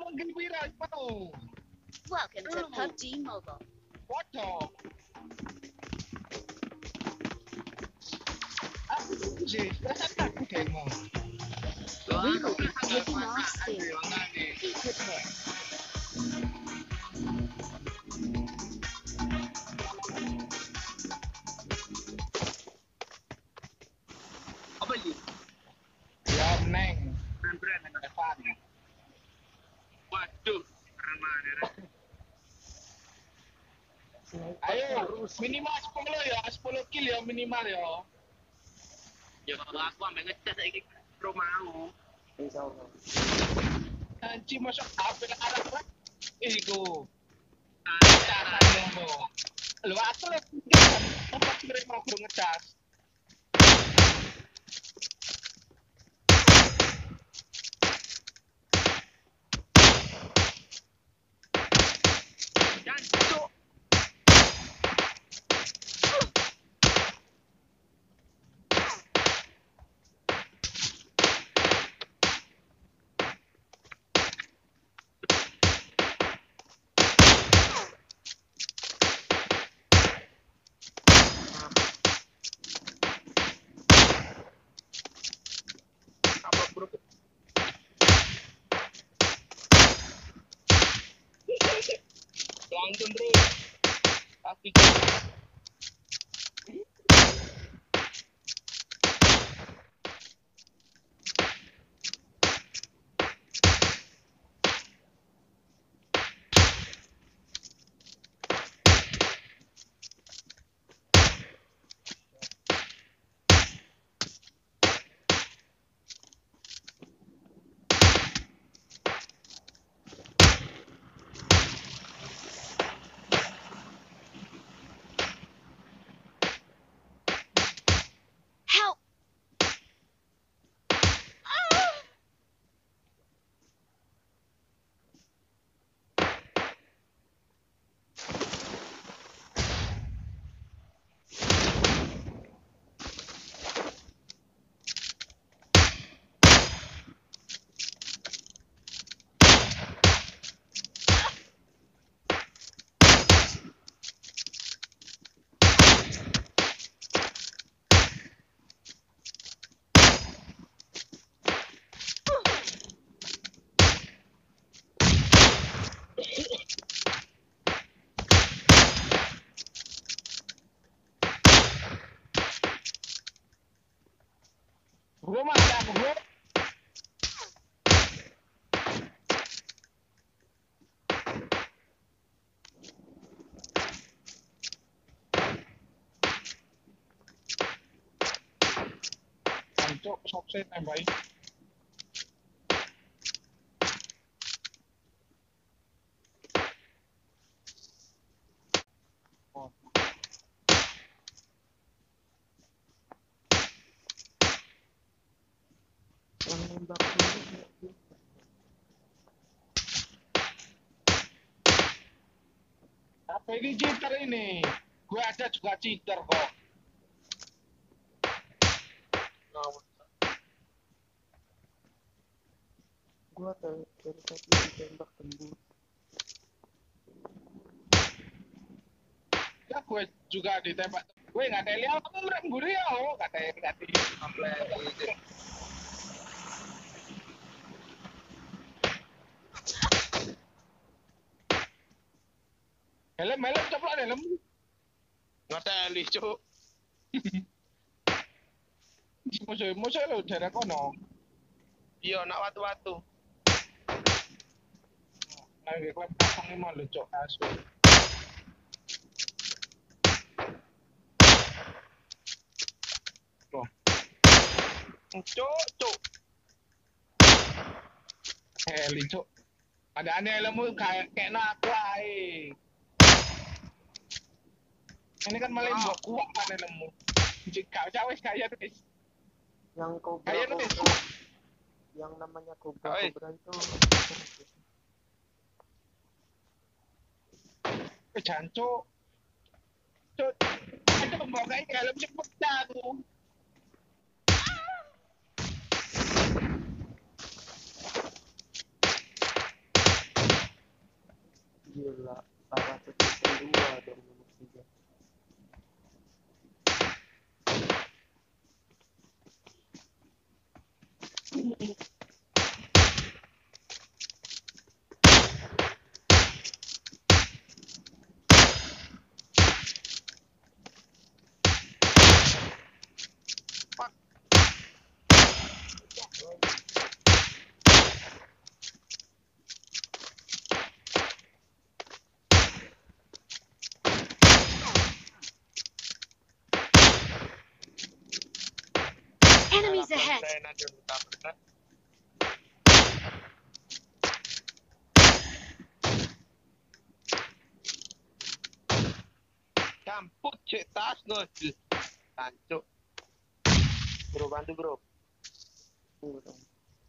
Welcome to PUBG Mobile. Waduh. Aku sih, perasaan aku demo. We will be taking off soon. Be prepared. Apa ini? Ya, Neng. Brand yang depan. Waduh, keren banget. Ayo, minimal 10 ya, 10 kill ya minimal ya. Ya kalau aku ambil ngecas lagi pro mau. Insyaallah. Anci masuk apel arah kan? Iku. Cara Ngomong. Lu aku lagi kan tempat kirim mau ngecas. jancuk. Apa bro? Langsung bro. Kaki. Help! Bro mana bro? Cok, sok saya tambahin. Oh. Yang nembak dulu. Apa ini cheater ini? Gue ada juga cheater kok. Gua dari tadi ditembak tembus. Ya gue juga ditembak. Gue nggak ada lihat kamu merembur ya, oh nggak ada helm coplok helm. Ngateli cuk. Musuh lo jarak kono. Iya nak watu-watu. Nah, gue pasang ini mau lo cok asu. Cuk. Heli cok. Ada aneh helmmu kayak aku ae. Ini kan malah mbok kuat kan helmmu. Jika cawe kayak tuh. Yang kobra Kayak tuh. yang namanya Oi. kobra itu Jancuk. Cuk. Ada mbok kayak helm cepet aku. Gila, parah tuh dua dong nomor 3. Enemies ahead! Campur cek tas ngojil. Tancuk. Bro, bantu bro. Kurang.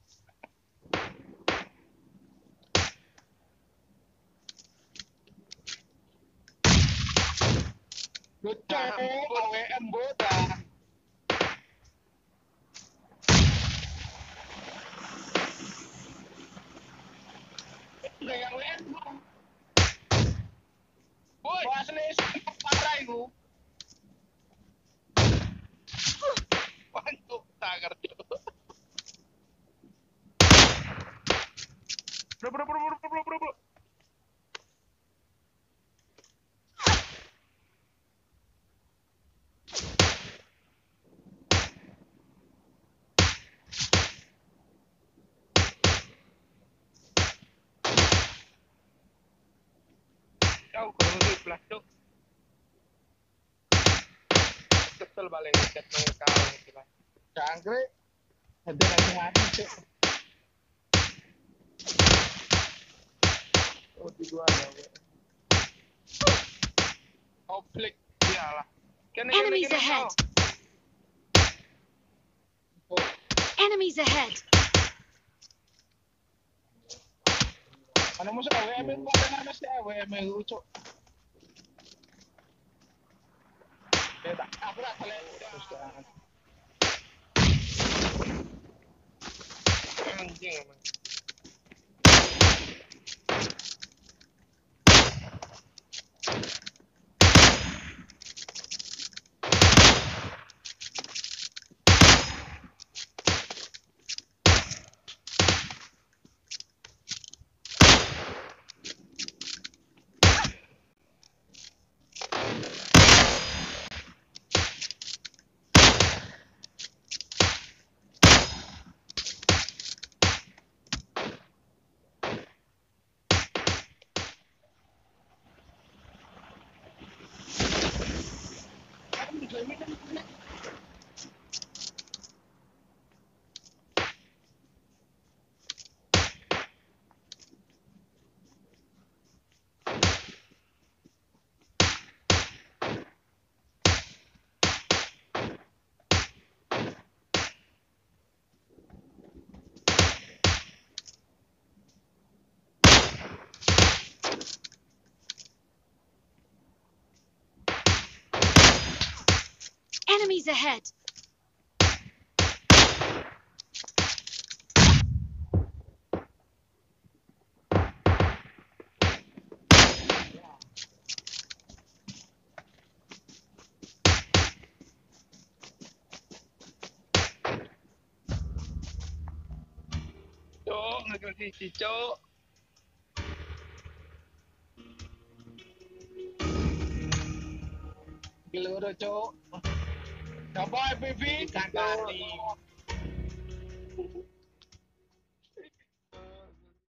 Lucu, AWM bodoh. Enggak yang WN bro. Boy, asli parah itu. Bantu, tak ngerti. Bro. Kau kalau di plastik. Kesel balik chat nang kau gitu lah. Cangkrik. Ada lagi mati cek. Oh, di dua ada WM. Konflik iyalah. Enemies ahead! Enemies ahead! Mana musuh AWM itu ada nama si AWM itu cok. Beda, aku tak boleh. Anjing emang. Enemies ahead! Cok, ngerti cok. Geloro cok. Coba FPV kan tadi.